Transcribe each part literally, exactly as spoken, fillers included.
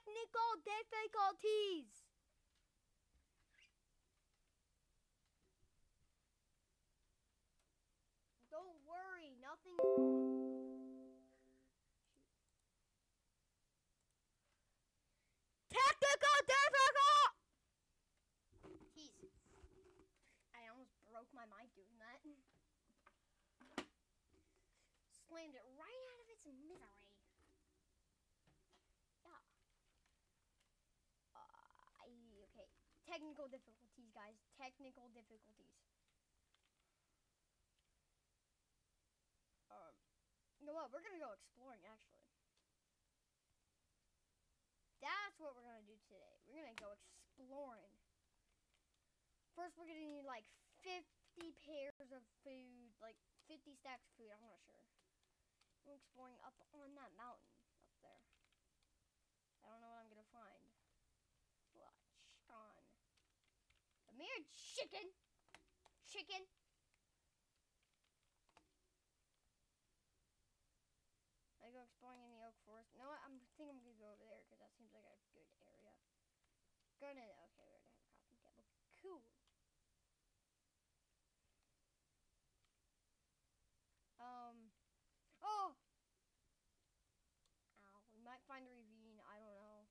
technical difficulties. Don't worry, nothing's wrong. Shoot. Technical difficulties. I almost broke my mind doing that. Slammed it right out of its misery. Yeah. Uh, I, okay. Technical difficulties, guys. Technical difficulties. Um, you know what? We're gonna go exploring, actually. That's what we're gonna do today. We're gonna go exploring. First, we're gonna need like fifty pairs of food, like fifty stacks of food. I'm not sure. We're exploring up on that mountain up there. I don't know what I'm gonna find. What? Chicken. A mere chicken. Chicken. I go exploring in the oak forest. No, what? I'm thinking I'm gonna go over there because that seems like a good area. Gonna. Okay, we already have a crafting table. Cool. Um. Oh. Ow. We might find a ravine. I don't know.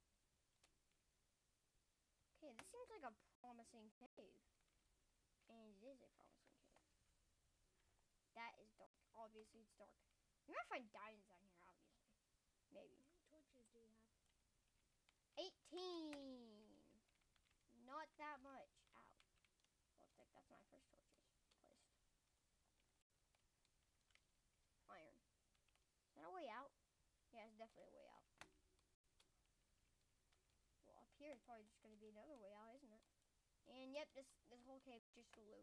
Okay, this seems like a promising cave. And it is a promising cave. That is dark. Obviously, it's dark. You might find diamonds down here, obviously. Maybe. How many torches do you have? eighteen. Not that much. Ow. Looks like that's my first torches placed. Iron. Is that a way out? Yeah, it's definitely a way out. Well, up here is probably just going to be another way out, isn't it? And yep, this this whole cave is just a loop.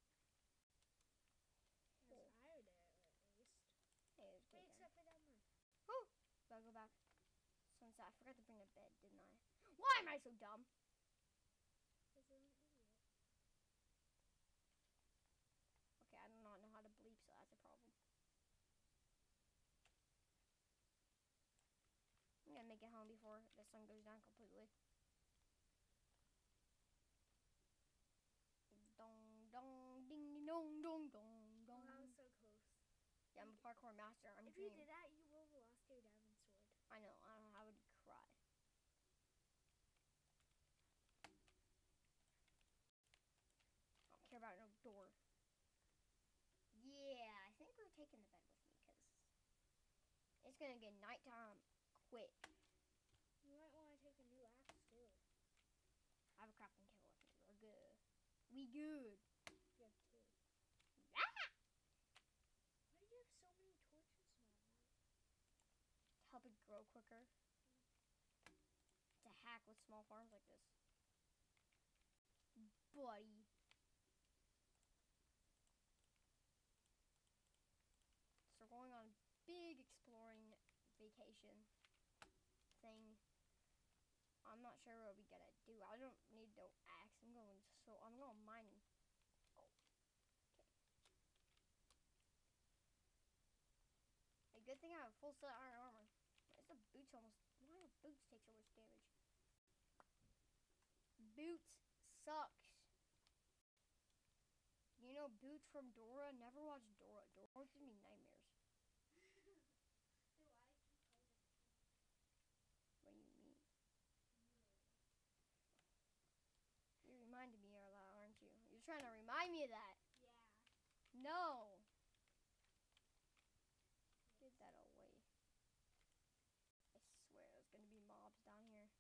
There's iron there, at least. Hey, it's Wait, good. except for that one. Whew! Gotta go back. Sunset. I forgot to bring a bed, didn't I? Why am I so dumb? Because I'm an idiot. Okay, I do not know how to bleep, so that's a problem. I'm gonna make it home before the sun goes down completely. Dong dong ding ding dong dong dong dong. Oh, I was so close. Yeah, I'm a parkour master. I'm if dreaming. you did that, you will have lost your diamond sword. I know. I don't know. I would cry. I don't care about no door. Yeah, I think we're taking the bed with me because it's gonna get nighttime quick. You might want to take a new axe too. I have a crafting table with me. We're good. We good. You have two. Ah! Why do you have so many torches now? To help it grow quicker. To hack with small farms like this. Buddy. So we're going on a big exploring vacation thing. I'm not sure what we gotta do. I don't need no axe. I'm going so I'm going mining. Oh. Okay. A good thing I have a full set of iron armor. Why is the boots almost why do boots take so much damage? Boots sucks. You know Boots from Dora? Never watched Dora. Dora gives me nightmares. What do you mean? You reminded me of that, aren't you? You're trying to remind me of that. Yeah. No. Get that away. I swear there's going to be mobs down here.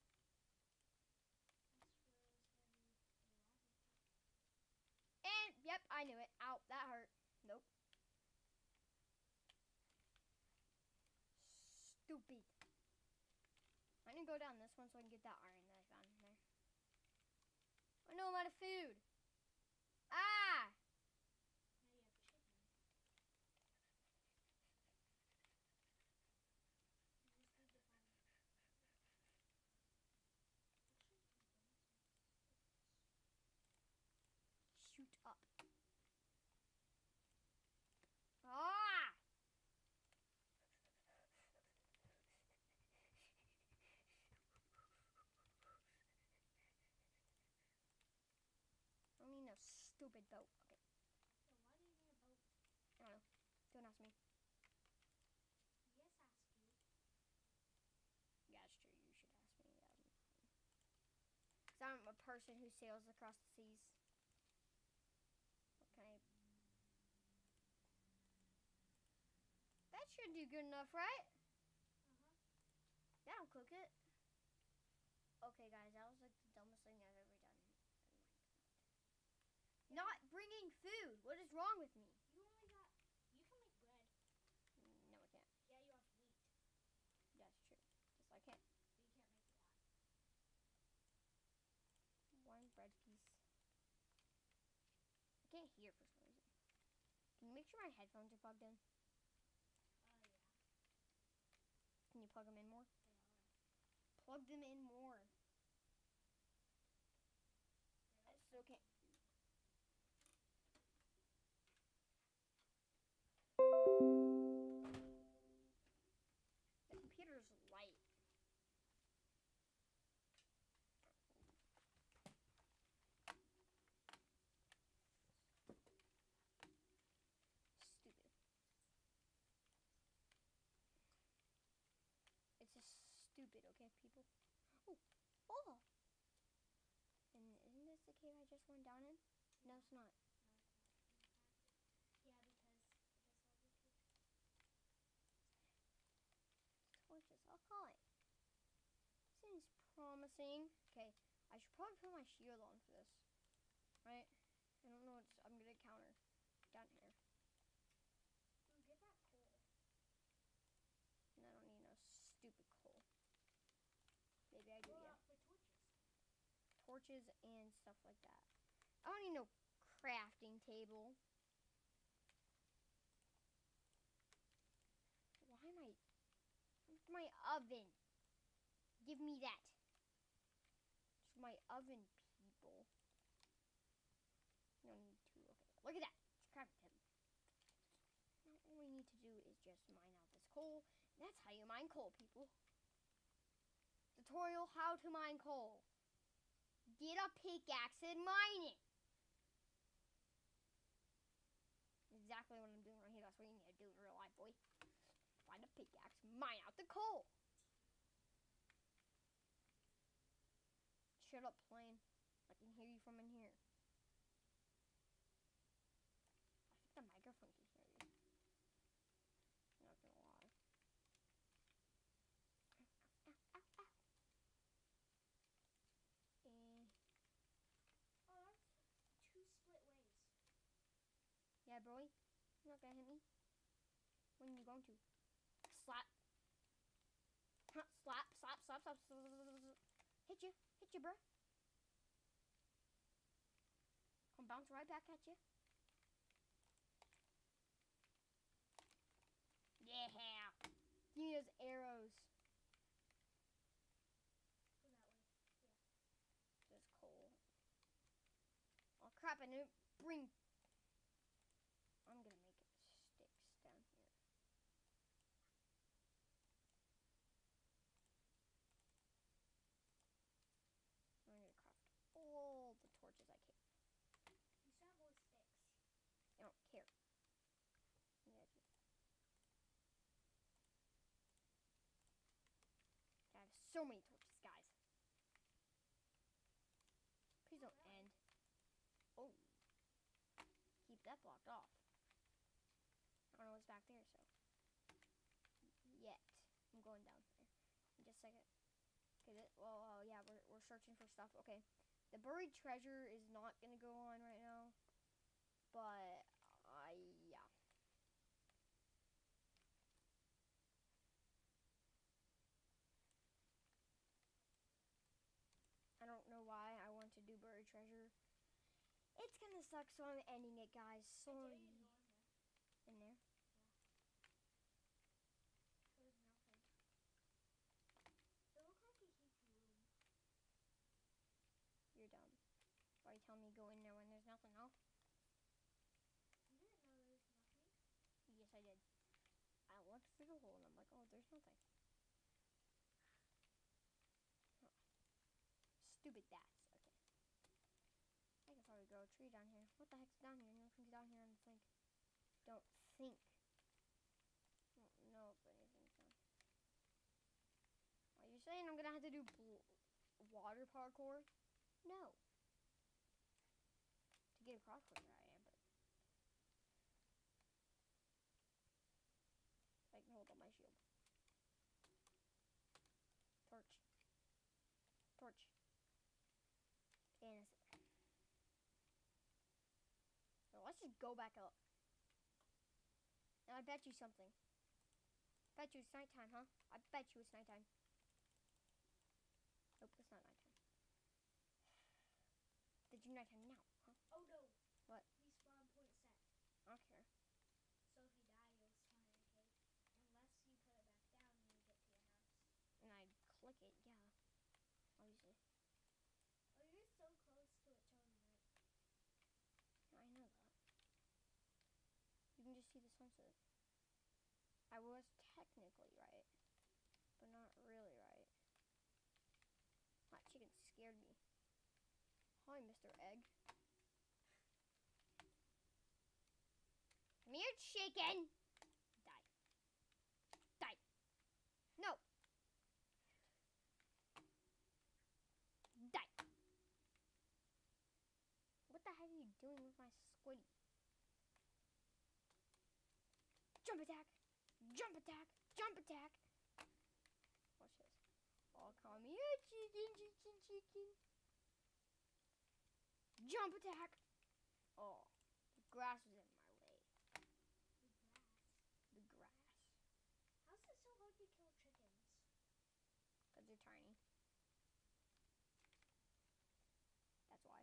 And, yep, I knew it. Ow, that hurt. Nope. Stupid. I'm going to go down this one so I can get that iron that I found in there. I know I'm out of food. Ah! Now you have chicken. You just need to find Shoot up. Ah! stupid boat. Okay. So why do you need a boat? I don't know. Don't ask me. Yes, ask you. Yeah, it's true. You should ask me. Um, Cause I'm a person who sails across the seas. What can I? That should do good enough, right? Uh-huh. That'll cook it. Okay, guys, that was like the dumbest thing I've ever done. Oh my god. Not bringing food. What is wrong with me? You only got... You can make bread. No, I can't. Yeah, you have wheat. That's true. Just I can't. But you can't make that. One bread piece. I can't hear for some reason. Can you make sure my headphones are plugged in? Oh, yeah. Can you plug them in more? They are. Plug them in more. They I are still can't. The computer's light. Stupid. It's just stupid, okay, people? Oh, oh! And isn't this the cave I just went down in? No, it's not. No, it's not. In fact, yeah, because it has all the torches. Torches. I'll call it. Seems promising. Okay, I should probably put my shield on for this. Right? I don't know what's I'm gonna counter down here. Ooh, get that coal. And I don't need no stupid coal. Maybe I do, Go yeah. out for torches. Torches and stuff like that. I don't need no crafting table. Why am I... Where's my oven? Give me that. It's my oven, people. No need to. Okay, look at that. It's a crafting table. Now all we need to do is just mine out this coal. And that's how you mine coal, people. Tutorial how to mine coal. Get a pickaxe and mine it. Exactly what I'm doing right here. That's what you need to do in real life, boy. Find a pickaxe, mine out the coal. Shut up, plane. I can hear you from in here. I think the microphone can hear you. Not gonna lie. Ow, ow, ow, ow. Eh. Oh, that's two split ways. Yeah, bro. You're not gonna hit me. When are you going to? Slap. Huh, slap, slap, slap, slap, slap, slap, slap. Hit you. Hit you, bro. I'll bounce right back at you. Yeah. Give me those arrows. Go that way. Yeah. There's coal. Oh crap, I didn't bring... I'm gonna make it sticks down here. I'm gonna craft all the torches I can. You still have more sticks. I don't care. Yeah, I do. I have so many torches, guys. Please don't end. Oh. Keep that blocked off. I don't know what's back there, so. Yet. I'm going down there. In just a second. Okay, that, well, uh, yeah, we're, we're searching for stuff. Okay. The buried treasure is not going to go on right now. But, I, uh, yeah. I don't know why I want to do buried treasure. It's gonna suck, so I'm ending it, guys. Sorry. I dare you to go in there. In there? There's nothing. It looks like a heap room. You're dumb. Why are you telling me go in there when there's nothing else? You didn't know there was nothing? Yes, I did. I looked through the hole and I'm like, oh, there's nothing. Huh. Stupid bats. Okay. I can probably go grow a tree down here. What the heck's down here? Nothing's down here, and think. Don't think. No, but anything's down. Are you saying I'm gonna have to do bl water parkour? No. To get across where I am, but I can hold on my shield. Torch. Torch. And so let's just go back up. And I bet you something. Bet you it's nighttime, huh? I bet you it's nighttime. Nope, it's not nighttime. Did you nighttime now, huh? Oh no. What? Respawn point set. I don't care. So if you die, you'll spawn in a cave. Unless you put it back down when you get to your house. And I click it, yeah. Obviously. Oh, you're so close to it turning right. I know that. You can just see the sunset. I was technically right, but not really right. That chicken scared me. Hi, Mister Egg. Come here, chicken! Die. Die. No! Die. What the heck are you doing with my squiddy? Jump attack! Jump attack! Jump attack! Watch this. Oh, come here, chicken, chicken, chicken. Jump attack! Oh, the grass is in my way. The grass. The grass. How's it so hard to kill chickens? Because they're tiny. That's why.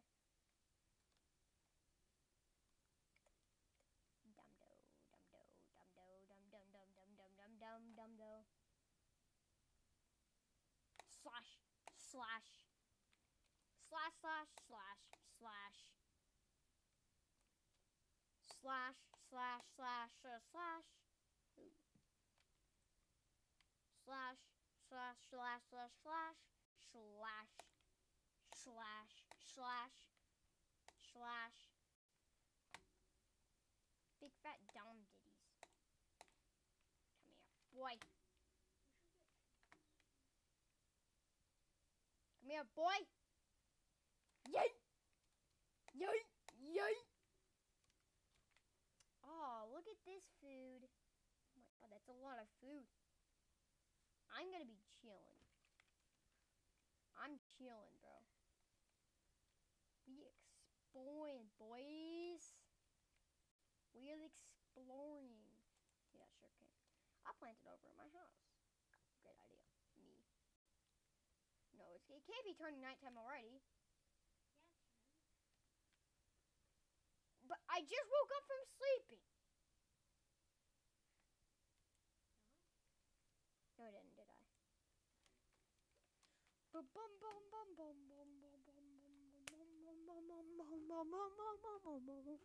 Dum-do, dum-do, dum-do, dum-dum, dum-dum, dum-dum, dum-dum, do. Slash, slash. Slash, slash, slash, slash. Slash, slash, slash, uh, slash. Ooh. Slash, slash, slash, slash, slash. Slash. Slash, slash. Slash. Big fat dumb ditties. Come here, boy. Come here, boy. Yay! Yay! Yay! Oh, look at this food. Oh my god, that's a lot of food. I'm gonna be chilling. I'm chilling, bro. We exploring, boys. We're exploring. Yeah, sure can. I'll plant it over at my house. Great idea. Me. No, it's, it can't be turning nighttime already. Yeah, it can. But I just woke up from sleeping. No? No, I didn't, did I? Bum bum bum bum bum bum bum bum bum bum bum bum bum bum bum bum bum bum bum.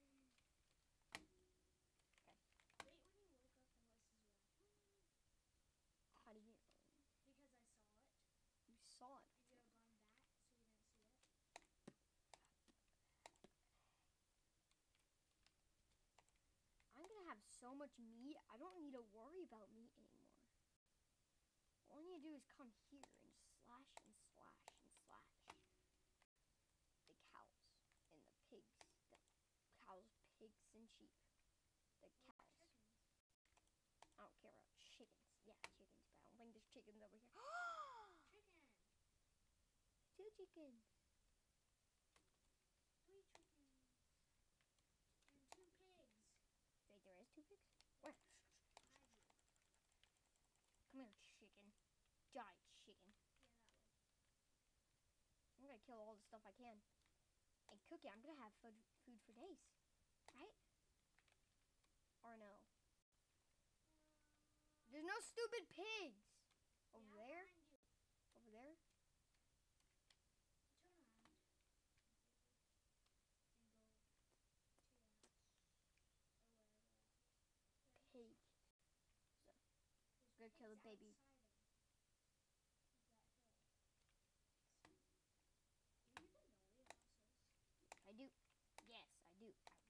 Wait when you woke up and voices were like, How do you know? because I saw it. You saw it. And you were gone back, so you didn't see it. I'm gonna have so much meat, I don't need to worry about meat anymore. All you do is come here and slash and slash and slash. The cows and the pigs. The cows, pigs, and sheep. The cows. Chickens. I don't care about chickens. Yeah, chickens, but I don't think there's chickens over here. Chicken. Two chickens. Three chickens. And two pigs. Wait, there is two pigs? Where? Behind you. Come here, chicken. Die, chicken. Yeah, that way. I'm gonna kill all the stuff I can. And cook it. I'm gonna have food, food for days. Right? Or no? There's no stupid pigs! Over Yeah, there? behind you. Over there? Turn around. And go to your house. Or wherever that is. Pig. So, There's Go kill pigs the baby. outside of of that hill. Do you even know where your house is? I do.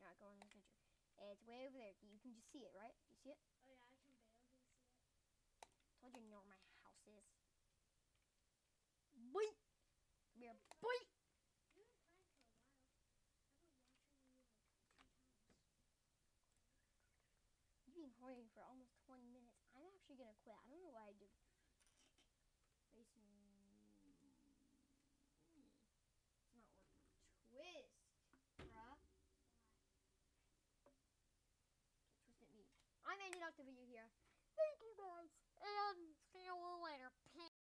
not going in the picture. It's way over there. You can just see it, right? You see it? Oh yeah, I can barely see it. Told you know where my house is. Boy! Come here, boy! You've been playing for a while. I've been watching you like two times. You've been playing for almost twenty minutes. I'm actually gonna quit. I don't know why I did. Facing me. It's not working. Twist, bruh. Why? Twist at me. I'm ending up the video here. Thank you guys, and see you later.